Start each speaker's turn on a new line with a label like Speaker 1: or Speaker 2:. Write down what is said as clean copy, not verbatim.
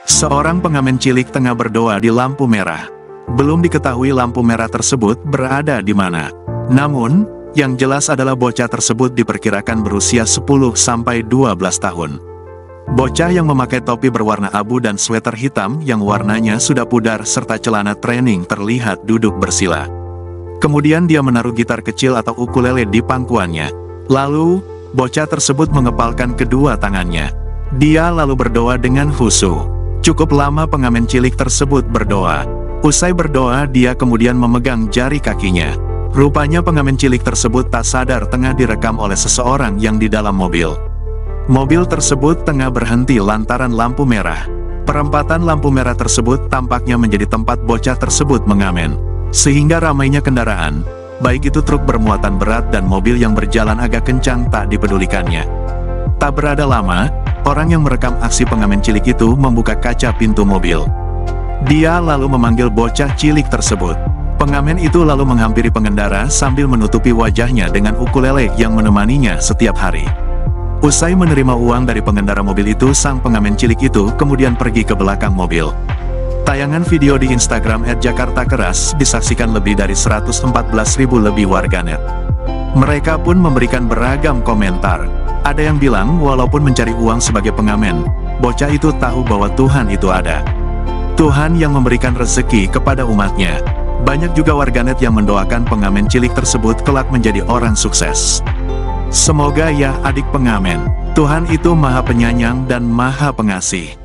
Speaker 1: Seorang pengamen cilik tengah berdoa di lampu merah. Belum diketahui lampu merah tersebut berada di mana. Namun, yang jelas adalah bocah tersebut diperkirakan berusia 10-12 tahun. Bocah yang memakai topi berwarna abu dan sweater hitam yang warnanya sudah pudar serta celana training terlihat duduk bersila. Kemudian dia menaruh gitar kecil atau ukulele di pangkuannya. Lalu, bocah tersebut mengepalkan kedua tangannya. Dia lalu berdoa dengan khusyuk. Cukup lama pengamen cilik tersebut berdoa. Usai berdoa, dia kemudian memegang jari kakinya. Rupanya pengamen cilik tersebut tak sadar tengah direkam oleh seseorang yang di dalam mobil. Mobil tersebut tengah berhenti lantaran lampu merah. Perempatan lampu merah tersebut tampaknya menjadi tempat bocah tersebut mengamen. Sehingga ramainya kendaraan, baik itu truk bermuatan berat dan mobil yang berjalan agak kencang tak dipedulikannya. Tak berada lama, orang yang merekam aksi pengamen cilik itu membuka kaca pintu mobil. Dia lalu memanggil bocah cilik tersebut. Pengamen itu lalu menghampiri pengendara sambil menutupi wajahnya dengan ukulele yang menemaninya setiap hari. Usai menerima uang dari pengendara mobil itu, sang pengamen cilik itu kemudian pergi ke belakang mobil. Tayangan video di Instagram @jakartakeras disaksikan lebih dari 114.000 lebih warganet. Mereka pun memberikan beragam komentar. Ada yang bilang walaupun mencari uang sebagai pengamen, bocah itu tahu bahwa Tuhan itu ada. Tuhan yang memberikan rezeki kepada umatnya. Banyak juga warganet yang mendoakan pengamen cilik tersebut kelak menjadi orang sukses. Semoga ya adik pengamen, Tuhan itu Maha Penyayang dan Maha Pengasih.